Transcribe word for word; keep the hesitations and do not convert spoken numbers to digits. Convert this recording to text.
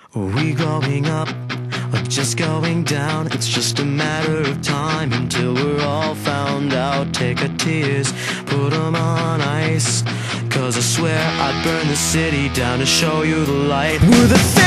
Are we growing up or just going down? It's just a matter of time until we're all found out. Take our tears, put them on ice, 'cause I swear I'd burn the city down to show you the light. We're the